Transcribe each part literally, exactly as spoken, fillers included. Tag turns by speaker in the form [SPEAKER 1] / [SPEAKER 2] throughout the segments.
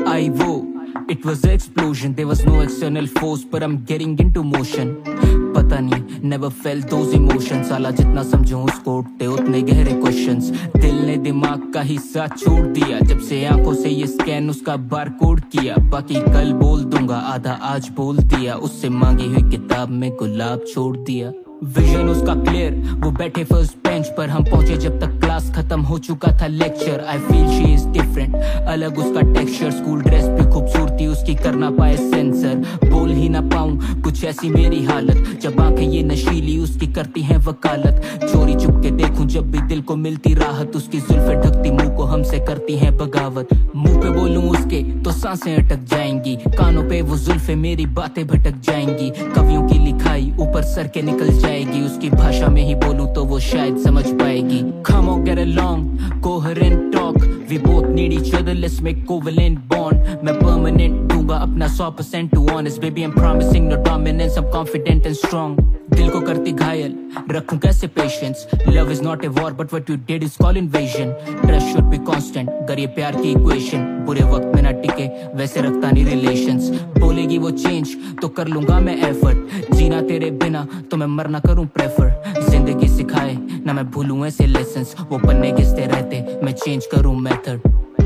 [SPEAKER 1] I वो It was an explosion, there was no external force, but I'm getting into motion. पता नहीं, never felt those emotions. साला जितना समझूं उसको उठते उतने गहरे questions. दिल ने दिमाग का हिस्सा छोड़ दिया, जब से आंखों से ये स्कैन उसका बारकोड किया. बाकी कल बोल दूंगा, आधा आज बोल दिया. उससे मांगी हुई किताब में गुलाब छोड़ दिया. विजन उसका क्लियर, वो बैठे फर्स्ट बेंच पर, हम पहुंचे जब तक क्लास खत्म हो चुका था lecture. I feel she is different, अलग उसका टेक्सचर. स्कूल ड्रेस पे खूबसूरती उसकी करना पाए सेंसर. बोल ही ना पाऊं, कुछ ऐसी मेरी हालत, जब आंखें ये नशीली उसकी करती हैं वकालत. चोरी चुप के देखूं जब भी दिल को मिलती राहत, उसकी जुल्फे ढकती मुंह को हमसे करती हैं बगावत. मुंह पे बोलूं उसके तो सांसें अटक जाएंगी, कानों पे वो जुल्फे मेरी बातें भटक जाएंगी. कवियों की लिखाई ऊपर सर के निकल जाएगी, उसकी भाषा में ही बोलूं तो वो शायद समझ पाएगी. Come on, get along, coherent talk, we both need each other, let's make covalent bond. मैं permanent दूंगा अपना one hundred percent to honest, baby I'm promising no dominance, I'm confident and strong. दिल को करती घायल, रखूं कैसे patience? Love is not a war, but what you did is call invasion. Trust should be constant, गर ये प्यार की equation. बुरे वक्त में ना टिके, वैसे रखता नहीं relations. बोलेगी वो change, तो कर लूंगा मैं effort. जीना तेरे बिना, तो मैं मरना करूं prefer. जिंदगी सिखाए, ना मैं भूलूं ऐसे lessons. वो पन्ने घिसते रहते, मैं change करूं method.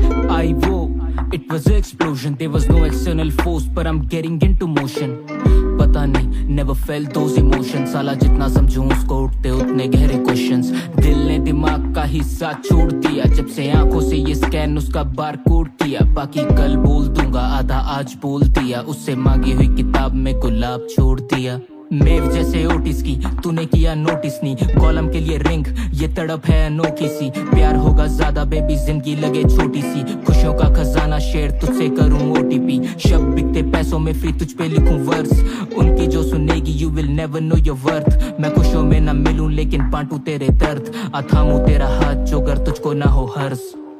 [SPEAKER 1] I वो, it was an explosion, there was no external force, but I'm getting into motion. पता नहीं, never felt those emotions. साला जितना समझूं उसको उठते उतने गहरे questions. दिल ने दिमाग का हिस्सा छोड़ दिया, जब से आंखों से ये स्कैन उसका बारकोड किया. बाकी कल बोल दूंगा, आधा आज बोल दिया. उससे मांगी हुई किताब में गुलाब छोड़ दिया. मेव जैसे ओटिस की तूने किया नोटिस नहीं, कॉलम के लिए रिंग ये तड़प है अनोखी सी. प्यार होगा ज्यादा बेबी, जिंदगी लगे छोटी सी. खुशियों का खजाना शेयर तुझसे करूं ओटीपी. शब्द बिकते पैसों में फ्री, तुझ पे लिखूं वर्स. उनकी जो सुनेगी you will never know your worth. मैं खुशियों में ना मिलूं लेकिन बांटू तेरे दर्द. आ थामूं तेरा हाथ जो गर तुझको ना हो हर्ष.